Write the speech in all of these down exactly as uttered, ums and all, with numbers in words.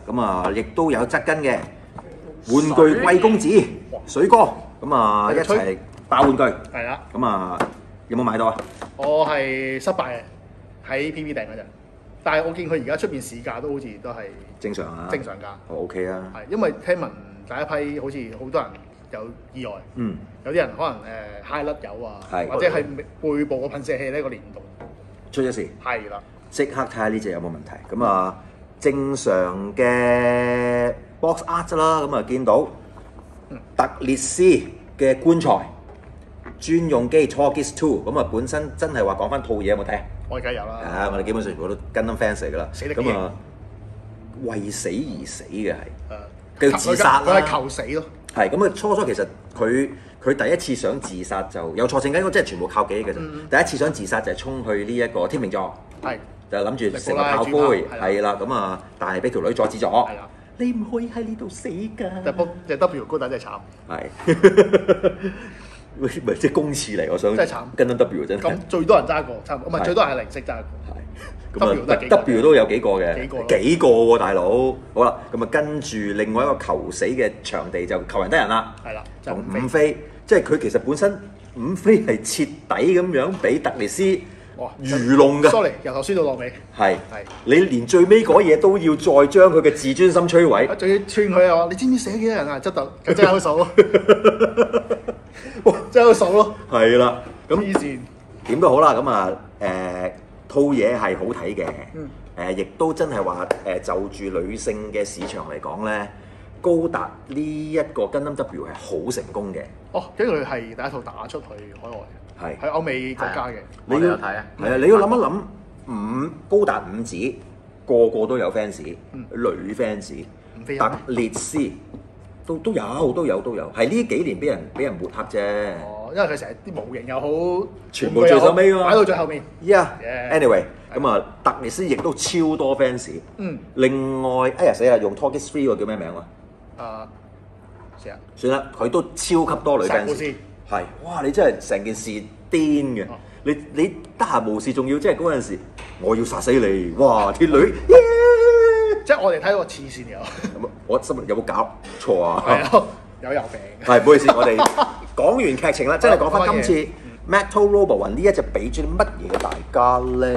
咁啊，亦都有側跟嘅玩具貴公子水哥，咁啊一齊爆玩具。 係啦。 咁啊，有冇買到啊？ 我係失敗嘅，喺 P V 訂嗰陣，但係我見佢而家出邊市價都好似都係正常啊， 正常價。 哦 OK 啊。 係因為聽聞第一批好似好多人有意外， 嗯， 有啲人可能誒揩甩油啊， 係或者係背部個噴射器呢個連動出咗事。 係啦。 即刻睇下呢隻有冇問題。咁啊，正常嘅 box art 啦，咁啊見到特列斯嘅棺材專用機 Torgis Two， 咁啊本身真係話講翻套嘢有冇睇啊？ 我而家有啦。 啊，我哋基本上全部都跟得 fans 嚟㗎啦。 死得咁啊，為死而死嘅係， 誒， 佢自殺啦。 佢係求死咯。 係咁啊，初初其實佢佢第一次想自殺就有錯症緊，即係全部靠記憶嘅啫。 嗯、 第一次想自殺就係衝去呢一個天秤座。係。就諗住成個炮灰，係啦，咁啊，但係俾條女阻止咗。係啦，你唔可以喺呢度死㗎。 隻 W 高達真係慘。 係，唔係即係公廁嚟，我想。真係慘。跟緊 W 真係。 咁最多人揸過，差唔多，唔係最多係零式揸過。 係。咁啊 ，W 都有幾個嘅。幾個？幾個喎，大佬。好啦，咁啊，跟住另外一個求死嘅場地就求人得人啦。係啦。同五飛，即係佢其實本身五飛係徹底咁樣俾特列斯。哇！愚弄㗎 ，sorry， 由頭輸到落尾。係係，你連最尾嗰嘢都要再將佢嘅自尊心摧毀。 仲要串佢啊！你知唔知死幾多人啊？執到，佢真係好數咯。哇！真係好數咯。係啦，咁以前點都好啦，咁啊誒套嘢係好睇嘅。嗯。誒，亦都真係話誒，就住女性嘅市場嚟講咧，高達呢一個 Gundam W 係好成功嘅。 哦，跟住佢係第一套打出去海外。係喺歐美國家嘅， 你要睇啊！係啊，你要諗一諗，五高達五子個個都有 fans，女 fans，特列斯都都有都有都有，係呢幾年俾人俾人抹黑啫。 哦，因為佢成日啲模型又好， 全部最後尾啊嘛， 擺到最後面。 Yeah，anyway，咁啊，特列斯亦都超多 fans。嗯。另外，哎呀死啦，用 Torgis Three 個叫咩名啊？啊，死啦！算啦，佢都超級多女 fans。係，哇！你真係成件事癲嘅，哦，你你得閒無事仲要即係嗰陣時，我要殺死你，哇！啲女， 即係我哋睇個黐線嘅， 我心有冇搞錯啊？ 係啊，有有病。係， 唔好意思，我哋講完劇情啦，真係講翻今次 Metal Robo 呢一隻俾咗啲乜嘢大家咧？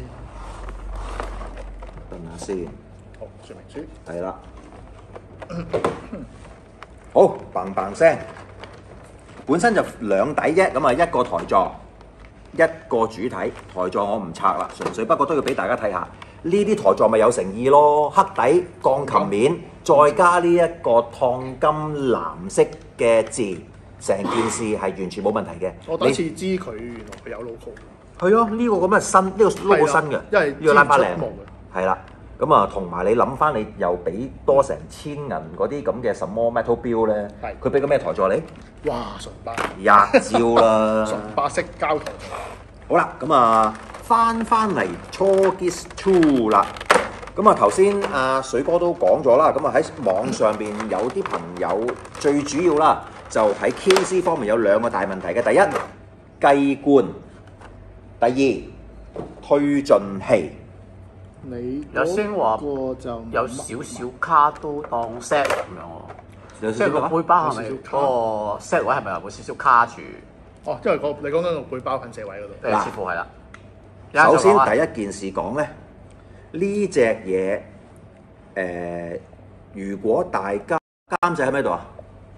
等下先。 好，說明書。 係啦。好，嘭嘭聲。本身就兩底啫，咁啊一個台座，一個主體。台座我唔拆啦，純粹不過都要俾大家睇下。呢啲台座咪有誠意咯，黑底鋼琴面，再加呢一個燙金藍色嘅字，成件事係完全冇問題嘅。 我第一次知佢原來佢有 logo。 係啊，呢個咁嘅新，呢個 logo 新嘅， 因為呢個拉巴靚。係啦。咁啊，同埋你諗翻，你又俾多成千銀嗰啲咁嘅什麼 metal 錶咧？係。佢俾個咩台座你？哇！純白。一招啦。 純白色膠台。 好啦，咁啊，翻翻嚟 Torgis Two 啦。咁啊，頭先阿水哥都講咗啦。咁啊，喺網上邊有啲朋友最主要啦，就喺 Q C 方面有兩個大問題嘅。第一，計罐；第二，推進器。 你有先話有少少卡都當 set 咁樣喎，即係個背包係咪嗰個 set 位係咪有少少卡住？ 哦，因為個你講緊個背包噴射位嗰度， 誒似乎係啦。 首先第一件事講咧，呢隻嘢誒，如果大家監製喺咩度啊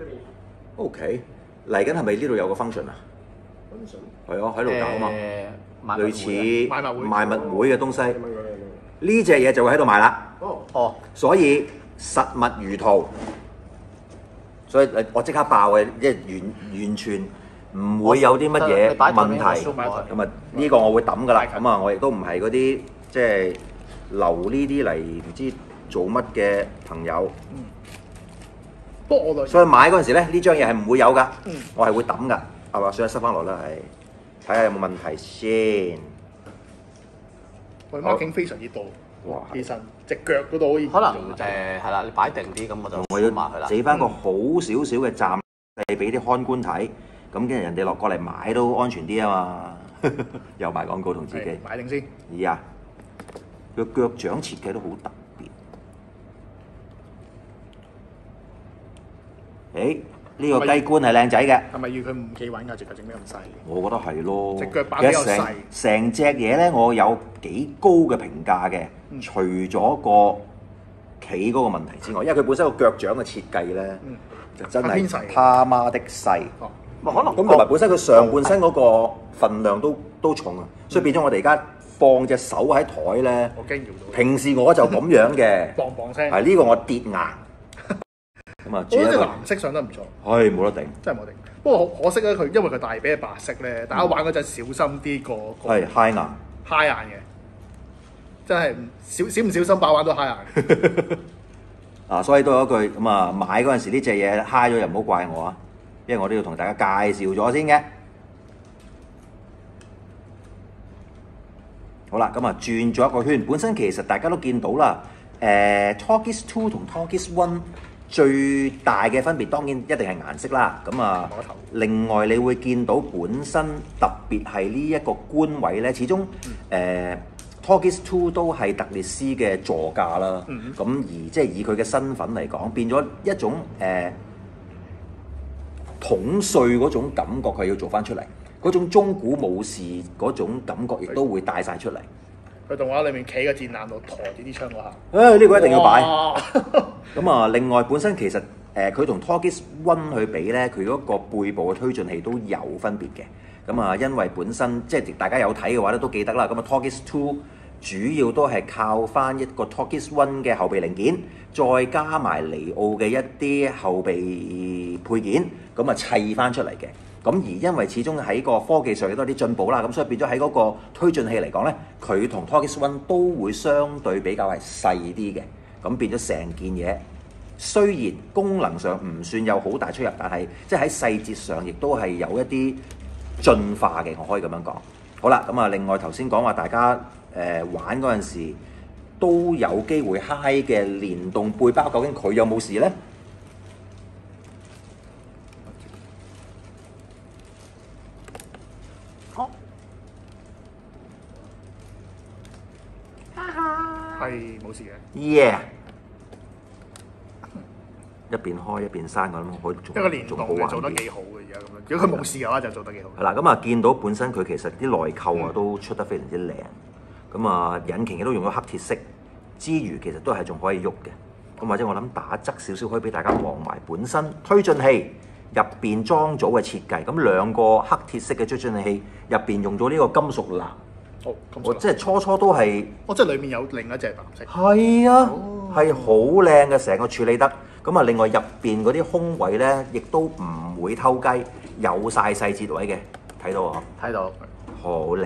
？OK，嚟緊係咪呢度有個 function 啊 ？function 係啊，喺度搞啊嘛，類似賣物會嘅東西。呢隻嘢就會喺度賣啦。哦，哦，所以實物如圖，所以我即刻爆嘅，即係完完全唔會有啲乜嘢問題。咁啊，呢個我會抌噶啦。咁啊，我亦都唔係嗰啲即係留呢啲嚟唔知做乜嘅朋友。嗯。不過我所以買嗰陣時咧，呢張嘢係唔會有噶。嗯。我係會抌噶，係嘛？所以塞翻落啦，係睇下有冇問題先。 佢 marking 非常之多，哇！其實隻腳嗰度可以可能誒係啦，你擺定啲咁我就我要埋佢啦。 整翻個好少少嘅站地俾啲看官睇，咁跟住人哋落過嚟買都安全啲啊嘛。又賣廣告同自己。買定先。咦啊！個腳掌設計都好特別。 誒呢個雞冠係靚仔嘅。 係咪要佢唔企穩㗎？隻腳整咩咁細？ 我覺得係咯。 隻腳板比較細。 成隻嘢咧，我有幾高嘅評價嘅。嗯、除咗個企嗰個問題之外，因為佢本身個腳掌嘅設計咧，嗯、就真係他媽的細。哦，可能咁同埋本身佢上半身嗰個份量都都重啊，嗯、所以變咗我哋而家放隻手喺台咧。我驚搖到。平時我就咁樣嘅，砰砰聲。係呢個我跌硬。咁啊，我覺得隻藍色上得唔錯。係冇得頂，真係冇得頂。不過可惜咧，佢因為佢大髀係白色咧，大家玩嗰陣小心啲個。係揩硬，揩硬嘅，真係少少唔小心把玩都揩硬。啊，所以都有一句咁啊，買嗰陣時呢隻嘢揩咗又唔好怪我啊，因為我都要同大家介紹咗先嘅。好啦，咁啊轉咗一個圈，本身其實大家都見到啦，誒、呃、Torquist Two 同 Torquist One。最大嘅分別當然一定係顏色啦，咁啊，另外你會見到本身特別係呢一個官位咧，始終誒、嗯呃、Torquist Two 都係特列斯嘅座駕啦，咁、嗯、而即係以佢嘅身份嚟講，變咗一種誒、呃、統帥嗰種感覺，佢要做翻出嚟，嗰種中古武士嗰種感覺亦都會帶晒出嚟。佢動畫裏面企喺個戰艦度抬住啲槍嗰下，誒呢個一定要擺。咁啊，另外本身其實誒佢同 Torquist One 去比咧，佢嗰個背部嘅推進器都有分別嘅。咁啊，因為本身即係大家有睇嘅話咧，都記得啦。咁啊 Torquist Two 主要都係靠翻一個 Torquist One 嘅後備零件，再加埋尼奧嘅一啲後備配件，咁啊砌翻出嚟嘅。咁而因為始終喺個科技上亦都有啲進步啦，咁所以變咗喺嗰個推進器嚟講咧，佢同 Torquist One 都會相對比較係細啲嘅。咁變咗成件嘢，雖然功能上唔算有好大出入，但係即係喺細節上亦都係有一啲進化嘅，我可以咁樣講。好啦，咁啊，另外頭先講話大家誒、呃、玩嗰陣時都有機會嗨嘅連動背包，究竟佢有冇事咧？好，係冇事嘅。Yeah。一邊開一邊閂，我諗可以仲一個連動嘅做得幾好嘅而家咁樣。如果佢冇事嘅話，就做得幾好。係啦，咁啊見到本身佢其實啲內構啊都出得非常之靚。咁啊引擎亦都用咗黑鐵色之餘，其實都係仲可以喐嘅。咁或者我諗打側少少，可以俾大家望埋本身推進器入邊裝組嘅設計。咁兩個黑鐵色嘅推進器入邊用咗呢個金屬藍。哦，我即係初初都係。哦，即係裡面有另一隻藍色。係啊，係好靚嘅，成個處理得。咁啊，另外入邊嗰啲空位咧，亦都唔會偷雞，有晒細節位嘅，睇到啊？睇到，好靚。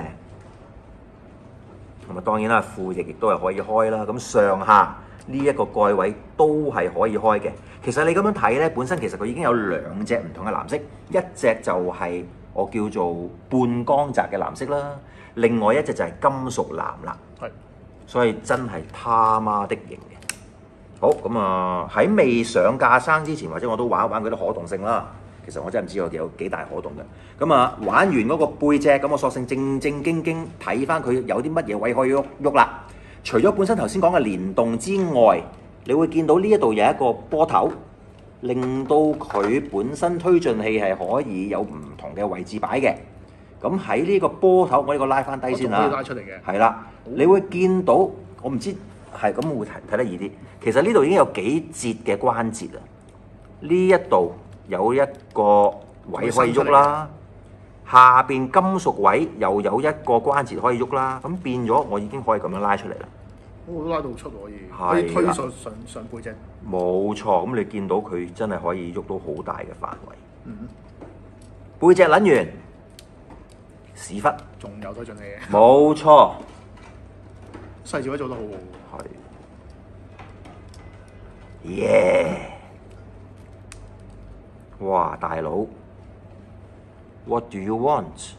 咁啊，當然啦，副翼亦都係可以開啦。咁上下呢一個蓋位都係可以開嘅。其實你咁樣睇咧，本身其實佢已經有兩隻唔同嘅藍色，一隻就係我叫做半光澤嘅藍色啦，另外一隻就係金屬藍啦。係，所以真係他媽的型嘅。好，咁啊喺未上架生之前，或者我都玩一玩佢啲可動性啦。其實我真係唔知我哋有幾大可動嘅。咁啊玩完嗰個背脊，咁我索性正正經經睇翻佢有啲乜嘢位可以喐喐啦。除咗本身頭先講嘅連動之外，你會見到呢一度有一個波頭，令到佢本身推進器係可以有唔同嘅位置擺嘅。咁喺呢個波頭，我呢個拉翻低先啦。可以拉出嚟嘅。係啦，你會見到我唔知。係咁會睇睇得易啲。其實呢度已經有幾節嘅關節啦。呢一度有一個位可以喐啦，下邊金屬位又有一個關節可以喐啦。咁變咗我已經可以咁樣拉出嚟啦。我都拉到出可以，可以推上上上背脊。冇錯，咁你見到佢真係可以喐到好大嘅範圍。嗯，背脊撚完，屎忽仲有推進器嘅。冇錯，細節位做得好好。係，耶！哇，大佬 ，What do you want？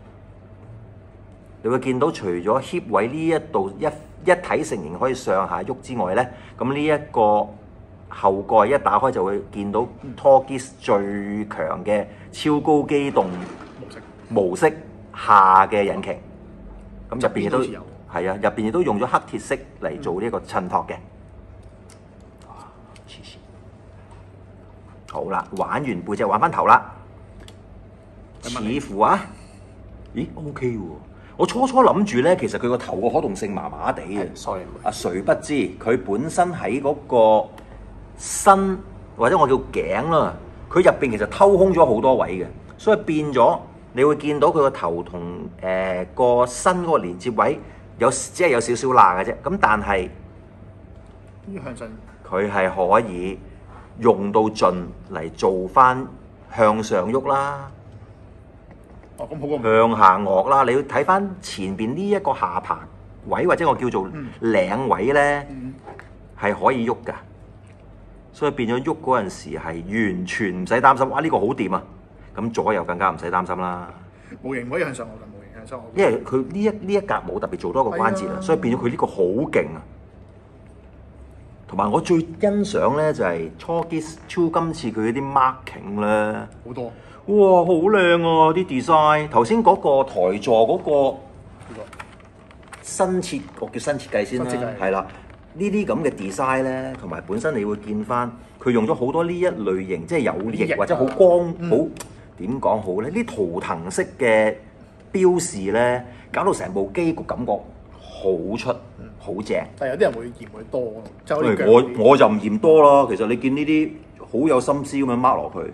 你會見到除咗 hip 位呢一度一一體成型可以上下喐之外咧，咁呢一個後蓋一打開就會見到 Torquist 最強嘅超高機動模式模式下嘅引擎，咁入邊亦都係啊，入邊亦都用咗黑鐵色嚟做呢一個襯托嘅。哇，黐線！ 好啦，玩完背脊，玩翻頭啦。似乎啊，咦 OK 喎。我初初諗住咧，其實佢個頭個可動性麻麻地嘅。 sorry。 啊，誰不知佢本身喺嗰個身或者我叫頸啦，佢入邊其實偷空咗好多位嘅，所以變咗你會見到佢個頭同誒個身嗰個連接位有只係有少少罅嘅啫。咁但係向上， 佢係可以用到盡嚟做翻向上喐啦。 哦，咁好過向下臥啦！你要睇翻前邊呢一個下巴位或者我叫做領位咧，係、嗯、可以喐㗎，所以變咗喐嗰陣時係完全唔使擔心。哇！呢、呢個好掂啊！咁左右更加唔使擔心啦。 模型可以向上臥㗎，模型向上臥。 因為佢呢一呢一格冇特別做多個關節啊，所以變咗佢呢個好勁啊！同埋我最欣賞咧就係初基超今次佢啲 marking 咧， 好多。 哇，好靚啊！啲 design 頭先嗰個台座嗰個新設，我叫新設計先啦，係啦。呢啲咁嘅 design 咧，同埋本身你會見翻佢用咗好多呢一類型，即係有翼或者好光好點講好咧？呢圖騰式嘅標示咧，搞到成部機個感覺好出，好正。 但係有啲人會嫌佢多咯，就好似我我就唔嫌多啦。其實你見呢啲好有心思咁樣 mark 落去。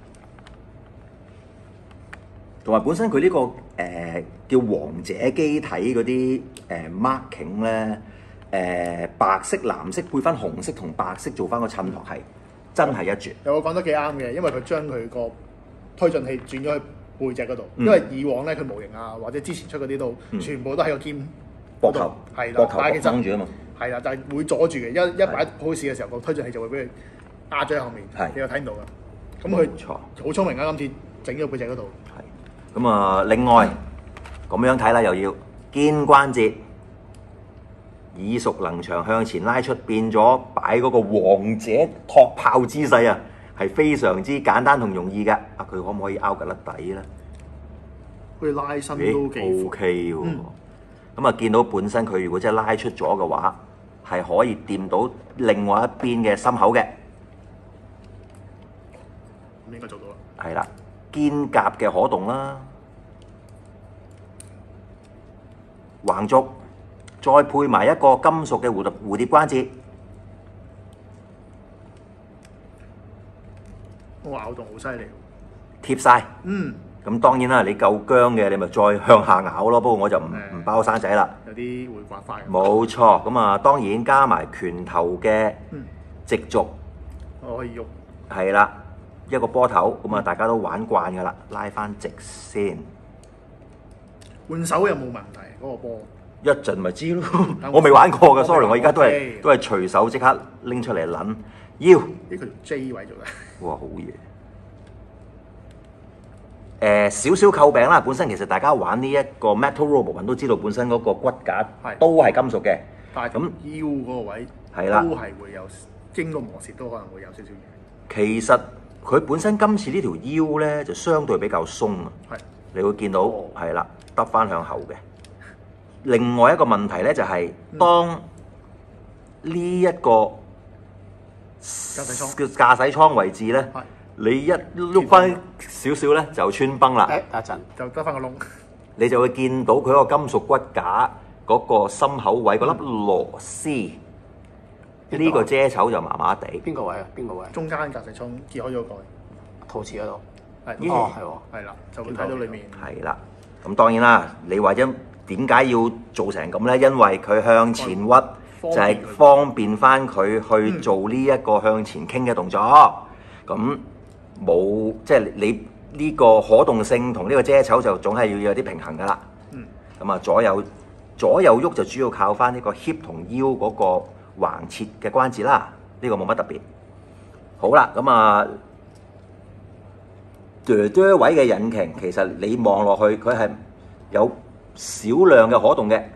同埋本身佢呢、這個誒、呃、叫王者機體嗰啲誒 marking 咧，誒、呃、白色、藍色配翻紅色同白色做翻個襯托係真係一絕。 有個講得幾啱嘅，因為佢將佢個推進器轉咗去背脊嗰度，嗯、因為以往咧佢模型啊或者之前出嗰啲都、嗯、全部都喺個肩膊頭， 係啦， 膊頭但係其實擋住啊嘛， 係啦，就係、是、會阻住嘅。一一擺 pose 嘅時候，個推進器就會俾佢壓咗喺後面，你又睇唔到㗎。咁佢好聰明啊！今次整咗背脊嗰度。 咁啊，另外咁樣睇啦，又要肩關節耳熟能詳向前拉出，變咗擺嗰個王者托炮姿勢啊，係非常之簡單同容易嘅。啊，佢可唔可以拗緊粒底咧？ 佢拉伸都幾 OK 喎。咁啊，見到本身佢如果真係拉出咗嘅話，係可以掂到另外一邊嘅心口嘅。 咁應該做到啦。 係啦。肩胛嘅可動啦，橫軸，再配埋一個金屬嘅蝴蝶蝴蝶關節， 我咬動好犀利， 貼晒。 嗯， 咁當然啦，你夠薑嘅，你咪再向下咬咯。不過我就唔唔、嗯、包生仔啦。 有啲會刮花嘅。冇錯，咁啊當然加埋拳頭嘅直軸， 我可以喐。 係啦。一個波頭咁啊，大家都玩慣噶啦，拉翻直先。 換手有冇問題？嗰、那個波一陣咪知咯。我未玩過嘅 ，sorry， 我而家都係都係隨手即刻拎出嚟撚。腰呢佢條 J 位做嘅。哇， 好嘢！誒、呃，少少扣餅啦。本身其實大家玩呢一個 Metal Robot 都知道，本身嗰個骨架都係金屬嘅。 但係咁腰嗰個位係啦， 都係會有經過磨蝕，都可能會有少少嘢。 其實佢本身今次呢條腰咧就相對比較鬆啊，你會見到係啦，得翻向後嘅。另外一個問題咧就係、是嗯、當呢一個駕駛艙叫駕駛艙位置咧，你一碌翻少少咧就穿崩啦。 誒，等陣就得翻個窿， 你就會見到佢嗰個金屬骨架嗰個心口位嗰粒螺絲。呢、這個遮醜就麻麻地。 邊個位啊？邊個位？ 中間駕駛艙揭開咗個陶瓷嗰度。 係、 嗯、哦，係喎， 係啦，就會睇到裡面。 係啦，咁當然啦，你話因點解要做成咁咧？因為佢向前屈就係、是、方便翻佢去做呢一個向前傾嘅動作。咁、嗯、冇即係你呢個可動性同呢個遮醜就總係要有啲平衡噶啦。嗯。咁啊，左右左右喐就主要靠翻呢個 hip 同腰嗰、那個橫切嘅關節啦，呢、這個冇乜特別。好啦，咁啊，哆哆位嘅引擎，其實你望落去，佢係有少量嘅可動嘅，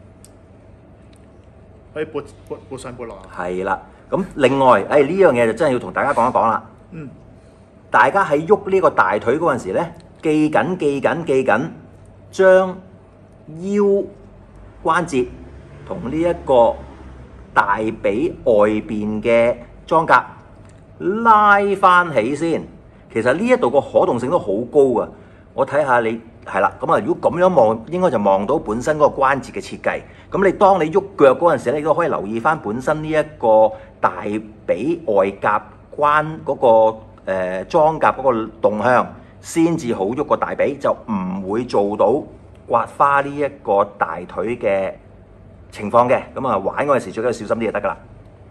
可以撥撥撥上撥落。係啦，咁另外，誒呢樣嘢就真係要同大家講一講啦。嗯，大家喺喐呢個大腿嗰陣時咧，記緊記緊記緊，將腰關節同呢一個大髀外邊嘅裝甲拉翻起先。其實呢一度個可動性都好高啊！我睇下你係啦，咁啊，如果咁樣望，應該就望到本身嗰個關節嘅設計。咁你當你喐腳嗰陣時咧，你都可以留意翻本身呢一個大髀外夾關嗰、嗰個誒裝甲嗰個動向，先至好喐個大髀，就唔會做到刮花呢一個大腿嘅情況嘅。咁啊，玩嗰陣時最緊要小心啲就得㗎啦。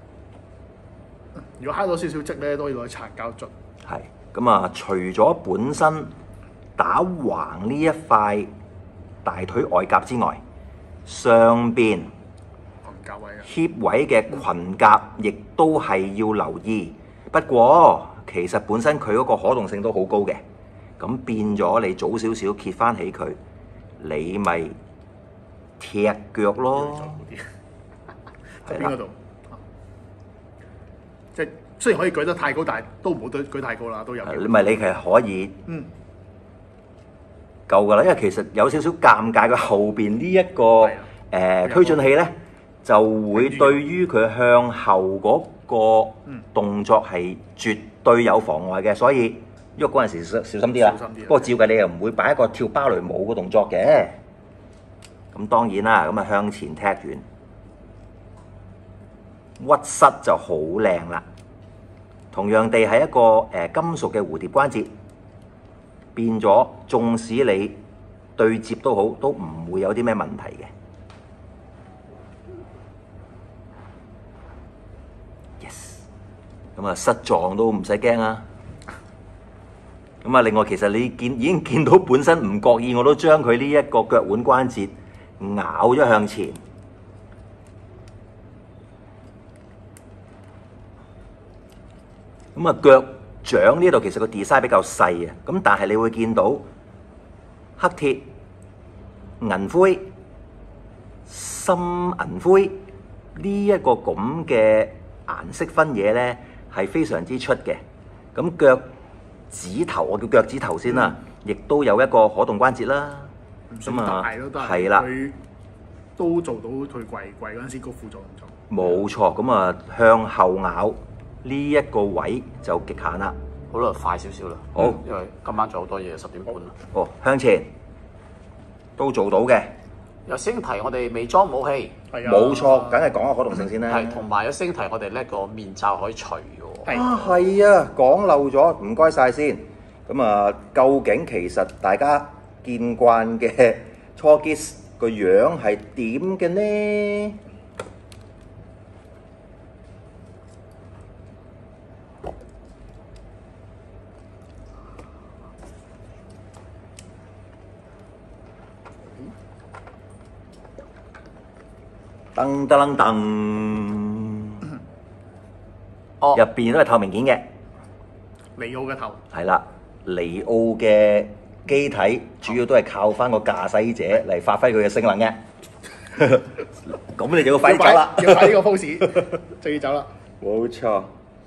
如果揩到少少跡咧，都可以攞去擦膠捽。 係。咁啊，除咗本身打橫呢一塊大腿外夾之外，上邊腋位嘅裙夾亦都係要留意。不過其實本身佢嗰個可動性都好高嘅，咁變咗你早少少揭翻起佢，你咪踢腳咯。 喺邊嗰度？即係。雖然可以舉得太高，但係都唔好舉舉太高啦，都有。 你咪你其實可以夠㗎啦，因為其實有少少尷尬，佢後邊呢一個誒、呃、推進器咧，就會對於佢向後嗰個動作係絕對有妨礙嘅，所以喐嗰陣時小小心啲啦。不過照計你又唔會擺一個跳芭蕾舞嘅動作嘅。咁當然啦，咁啊向前踢完，屈膝就好靚啦。同樣地係一個誒、呃、金屬嘅蝴蝶關節，變咗，縱使你對接都好，都唔會有啲咩問題嘅。Yes， 咁啊失撞都唔使驚啊！咁啊，另外其實你見已經見到本身唔覺意，我都將佢呢一個腳腕關節咬咗向前。咁啊，腳掌呢度其實個 design 比較細啊，咁但係你會見到黑鐵、銀灰、深銀灰呢一個咁嘅顏色分野咧，係非常之出嘅。咁腳趾頭，我叫腳趾頭先啦，亦、嗯、都有一個可動關節啦。咁啊，係啦，佢都做到佢跪跪嗰陣時個輔助動作。 冇錯，咁啊向後咬。呢一個位就極限啦， 好啦，快少少啦。好，因為今晚仲有好多嘢，十點半啦。 哦，向前都做到嘅。 有星提我哋未裝武器， 冇錯，梗係講下可動性先啦。 係，同埋有星提我哋呢個面罩可以除嘅。 啊，係啊，講漏咗，唔該晒先。咁啊，究竟其實大家見慣嘅 Torgis 個樣係點嘅呢？噔噔噔，哦，入邊都係透明件嘅。 尼奧嘅頭係啦，尼奧嘅機體主要都係靠翻個駕駛者嚟發揮佢嘅性能嘅。咁你就要快啲走啦， 要擺呢個 pose 就要走啦。 冇錯。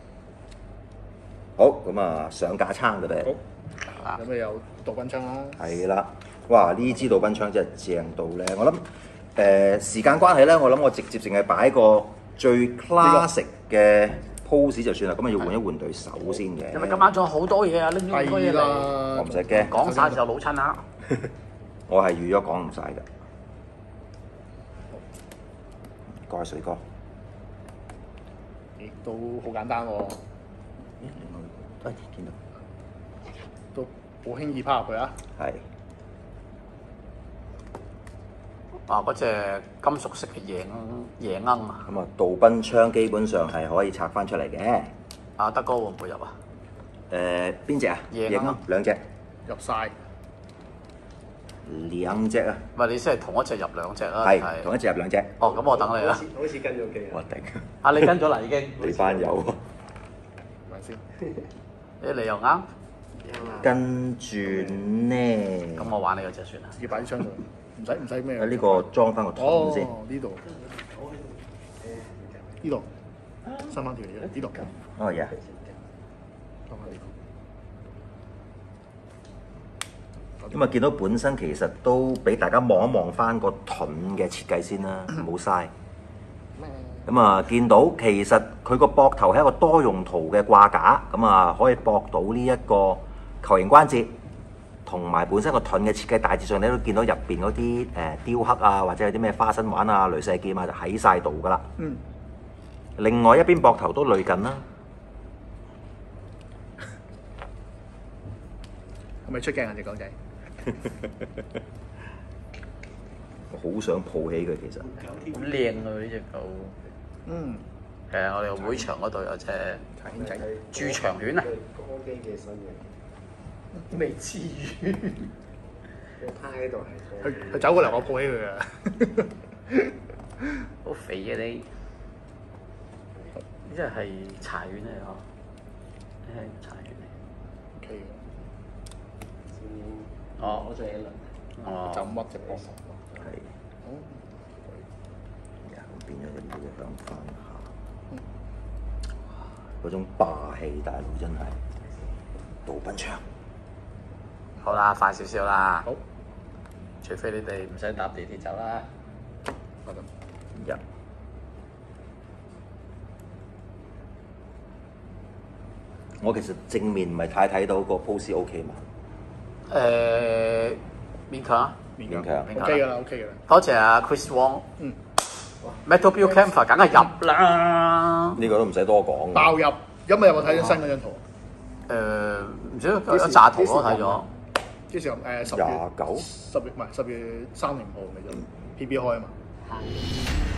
好，咁啊上架撐佢哋。 好，咁啊有杜賓槍啦。係啦，哇！呢支杜賓槍真係正到咧，我諗。誒、呃、時間關係咧，我諗我直接淨係擺個最 classic 嘅 pose 就算啦。咁啊要換一換對手先嘅。 因為今晚仲有好多嘢啊，拎咗好多嘢嚟。 我唔使驚， 講晒就老親啦。 我係預咗講唔晒㗎。唔該，水哥。 亦都好簡單喎。 哎，見到。 都好輕易拋入去啊。係。 啊！嗰隻金屬色嘅夜夜鶯啊！ 咁啊，杜賓槍基本上係可以拆翻出嚟嘅。 阿德哥會唔會入啊？ 誒邊隻啊？ 夜鶯兩隻入晒， 兩隻啊！ 唔係你先係同一隻入兩隻啦。 係同一隻入兩隻。 哦，咁我等你啦。 好似跟咗機啊！ 我頂！ 啊，你跟咗啦已經。 你班友。 咪先？ 誒，你又啱。 跟住呢？ 咁我玩你嗰隻算啦。 要擺啲槍度。唔使唔使咩？ 呢個裝翻個盾先。 哦，呢度，呢度，伸翻條嘢，呢度。 哦，呀。咁啊，見到本身其實都俾大家望一望翻個盾嘅設計先啦，唔好嘥。 咁啊，見到其實佢個膊頭係一個多用途嘅掛架，咁啊可以駁到呢一個球形關節，同埋本身個盾嘅設計大致上你都見到入邊嗰啲誒雕刻啊，或者有啲咩花生環啊、雷射劍啊，就喺晒度噶啦。嗯。另外一邊膊頭都類近啦。 係咪出鏡啊隻狗仔？ 我好想抱起佢，其實。 好靚啊！呢隻狗。嗯。係啊，我哋會場嗰度有隻犬仔，駐場犬啊。 歌姬嘅身形。 未至於。 佢趴喺度係。 佢佢走過嚟，我抱起佢啊！ 好肥嘅你。呢隻係柴犬嚟嗬？呢係柴犬嚟。 K 嘅。哦。 攞咗一輪。 哦。就乜隻膊頭？ 係。哦。咁變咗一啲嘅向翻下。嗰種霸氣，大佬真係杜賓祥。 好啦，快少少啦。 好。 除非你哋唔使搭地鐵走啦。 好的。 入。我其實正面唔係太睇到個 pose OK 嘛？ 誒，勉強， 勉強 OK 㗎啦 ，OK 㗎啦。 多謝啊 Chris Wong。嗯。Metal Build Camper 梗係入啦。 呢個都唔使多講。 爆入，咁你有冇睇咗新嗰張圖？ 誒，唔知有有紮圖咯，睇咗。 幾時誒十月？ 廿九。 十月唔係十月三零號嚟咗 P B 開啊嘛。